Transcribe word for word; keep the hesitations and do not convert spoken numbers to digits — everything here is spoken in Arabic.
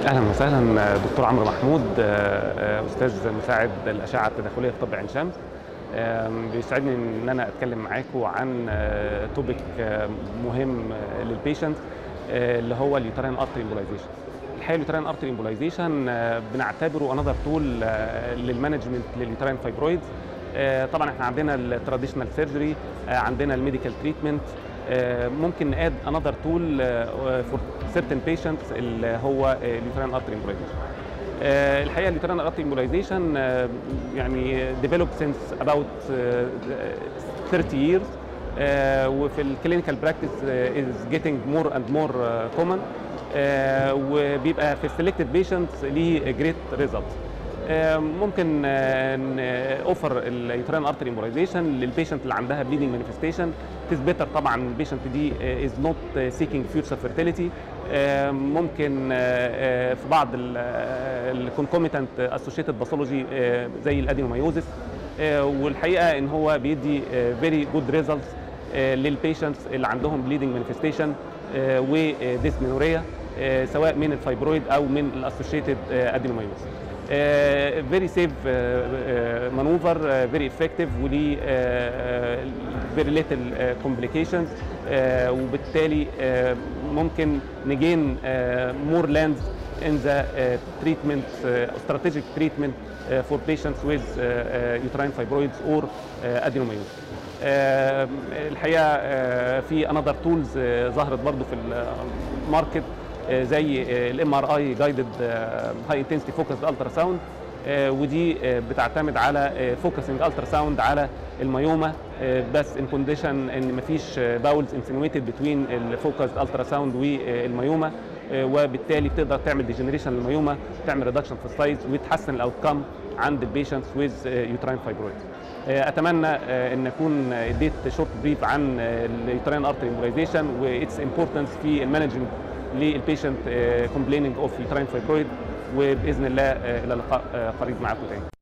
اهلا وسهلا دكتور عمرو محمود، استاذ مساعد الاشعه التداخليه في طب عين شمس. بيسعدني ان انا اتكلم معاكم عن توبيك مهم للبيشنت اللي هو اليوتراين ارتري امبولايزيشن. الحقيقه اليوتراين ارتري امبولايزيشن بنعتبره انذر تول للمانجمنت لليوتراين فايبرويد. طبعا احنا عندنا التراديشنال سيرجري، عندنا الميديكال تريتمنت، ممكن ناد انذر تول فور سيرتن بيشنتس اللي هو اليوتراين ارتري امبولايزيشن. الحقيقه اليوتراين ارتري امبولايزيشن يعني ديفلوب سينس اباوت ثيرتي years، وفي الكلينيكال براكتس از جيتنج مور اند مور كومن، وبيبقى في السلكتد بيشنتس ليه جريت ريزلت. ممكن اوفر اليوتراين ارتري امبولايزيشن للبيشنت اللي عندها بليدنج مانيفستيشن. تثبتر طبعا البيشنت دي از نوت سيكينج فيوتشر فيرتيليتي. ممكن في بعض الكونكوميتنت اسوشيتد باثولوجي زي الادينومايوزس، والحقيقه ان هو بيدي فيري جود ريزلتس للبيشنتس اللي عندهم بليدنج مانيفستيشن وديسمينوريا، سواء من الفايبرويد او من الاسوشيتد ادينومايوزس. فيري سيف مانوفر، فيري افكتيف، وليه فيري ليتل كومبليكيشنز، وبالتالي uh, ممكن نجين مور لاندز in the uh, treatment, uh, strategic treatment uh, for patients with uh, uh, uterine fibroids or uh, adenomyosis. uh, الحقيقه uh, في another tools uh, ظهرت برضو في الماركت uh, زي الام ار اي جايدد هاي انتنسيتي فوكسد الترا ساوند، ودي بتعتمد على فوكسنج الترا ساوند على الميوما، بس ان كونديشن ان مفيش باولز انسينويتد بتوين الفوكسد الترا ساوند والميوما، وبالتالي بتقدر تعمل ديجنريشن للميوما، تعمل ريدكشن في السايز، وتحسن الاوتكم عند البيشنتس ويز يوتراين فايبرويد. اتمنى ان اكون اديت شورت بريف عن اليوتراين ارتري امبولايزيشن واتس امبورتنس في المانجمنت للبيشنت كومبليننج اوف يوتراين فايبرويد، وباذن الله الى لقاء قريب معاكم تاني.